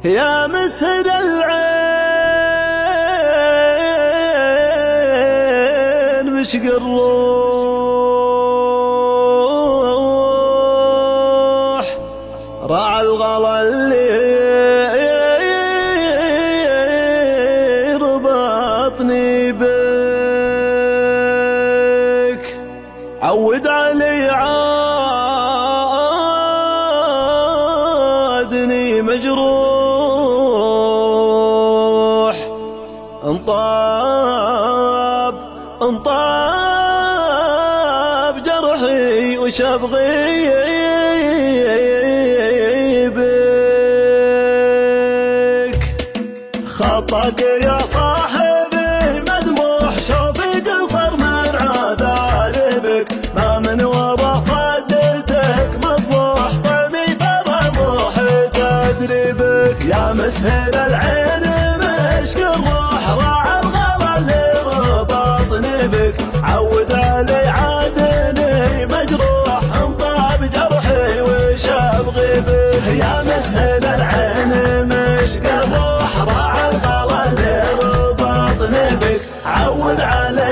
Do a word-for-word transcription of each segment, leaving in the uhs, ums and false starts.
يا مسهر العين مشق الروح راعى الغلا اللي ربطني بك عود علي عادني مجروح انطاب انطاب جرحي وش ابغي بك خطاك يا صاحبي مدموح شوفي قصر من عذابك ما من ورا صدتك مصلوح طمي ترى روحي تدري بك يا مسهر العين مشق الروح راعى الغلا اللي ربطني بك عود علي عادني مجروح انطاب جرحي وش ابغي بك يا مسهر العين مشق الروح راعى الغلا اللي ربطني بك عود علي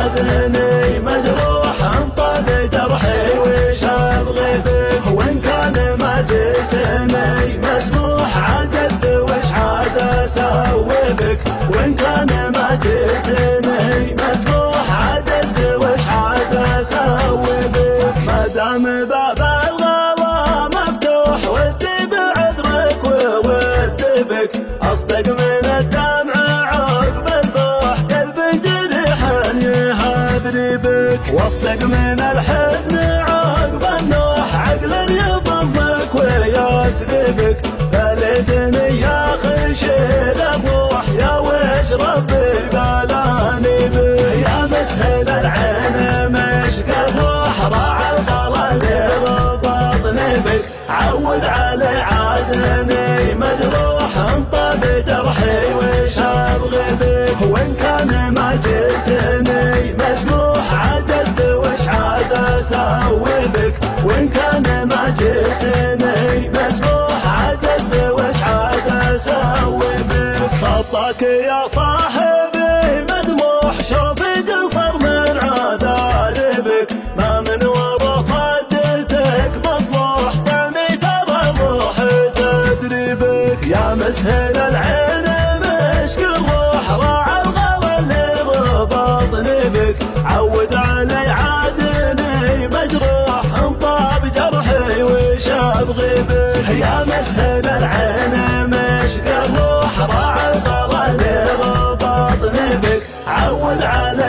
عادني مجروح انطاب جرحي وش ابغي بك وان كان ما جيتني مسموح عجزت وش عاد اسوي بك وان كان ما جيتني مسموح عجزت وش عاد اسوي بك ما دام باب الغلا مفتوح ودي بعذرك وودي بك اصدق من الدمع عقب البوح قلب جريح يهذري بك واصدق من الحزن عقب النوح عقل يضمك ويسري بك بليتني يا خشيل الروح يا وش ربي بلاني بك يا مسهل العين مشق الروح راعى الغلا اللي ربطني بك عود علي عادني مجروح انطب جرحي وش ابغي بك وان كان ما جيتني مسموح عجزت وش عاد اسوي بك وان كان ما جيتني مسموح عجزت وش عاد اسوي بك خطاك يا صاحبي مدموح شوفي قصر من عذابك ما من ورا صدتك مصلوح طمي ترى روحي تدري بك يا مسهل العين مشق الروح راعى الغلا اللي ربطني بك عود علي عادني مجروح انطاب جرحي وش ابغي بك يا مسهل العين مشق الروح راعى الغلا اللي ربطني بك عود علي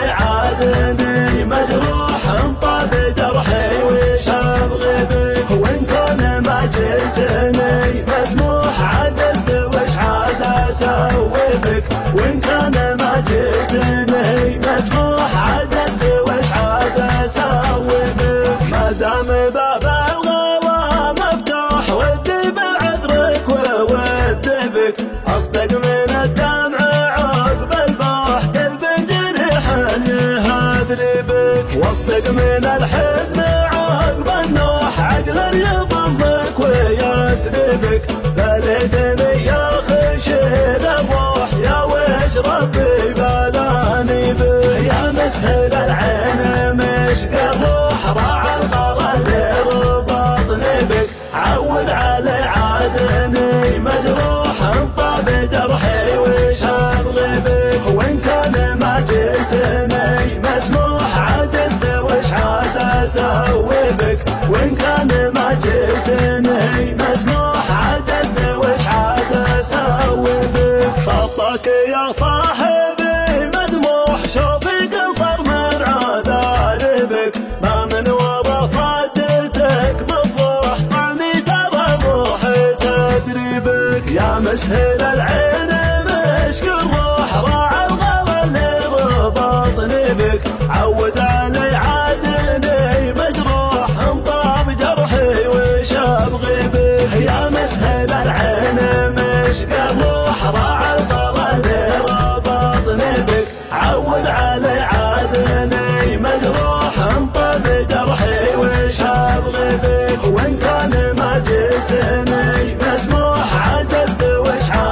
عادني مجروح انطاب جرحي وش ابغي بك وان كان ما جيتني مسموح عجزت وش عاد اسوي بك وان كان ما جيتني مسموح عجزت وش عاد اسوي بك ما دام باب الغلا مفتوح ودي بعذرك وودي بك اصدق من الدمع عقب البوح قلب جريح يهذري بك واصدق من الحزن عقب النوح عقل يضمك ويسري بك بليتني يا خشيل الروح يا وش ربي بلاني بك يا مسهل العين مشق الروح راعى الغلا اللي ربطني بك عود علي عادني مجروح انطب جرحي وش ابغي بك وان كان ما جيتني مسموح عجزت وش عاد اسوي بك وان كان ما جيتني مسموح عجزت وش عاد اسوي بك خطاك يا صاحبي مدموح شوفي قصر من عذابك ما من ورا صدتك مصلوح طمي ترى روحي تدري بك يا مسهل العين مشق الروح راعى الغلا اللي ربطني بك عود علي عادني مجروح انطاب جرحي وش ابغي بك يا مسهل العين مشق الروح راعى الغلا اللي ربطني بك عود علي عادني مجروح انطب جرحي وش ابغي بك وان كان ما جيتني مسموح عجزت وش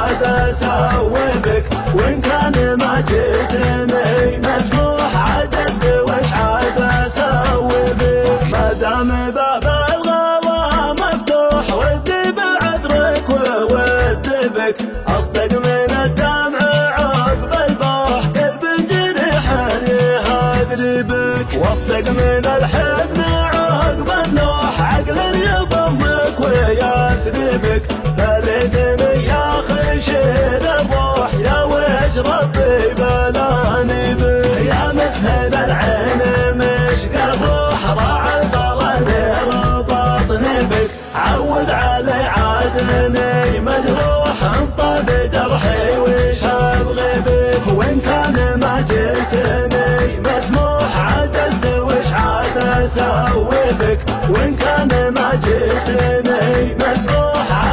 وإن كان ما جيتني مسموح عجزت وش عاد أسوي بك. ما دام باب الغلا مفتوح ودي بعذرك وودي بك، أصدق من الدمع عقب البوح قلب جريح يهادري بك، واصدق من الحزن عقب النوح عقل يضمك وياسري بك. فليتني يا خشير الروح يا وجه ربي بلاني بك، يا مسهل العين مشق الروح راعي ضلال بطني بك. عود علي عادني مجروح انطب جرحي وش ابغي بك، وان كان ما جيتني مسموح عجزت وش عاد اسوي بك، وان كان ما جيتني مسموح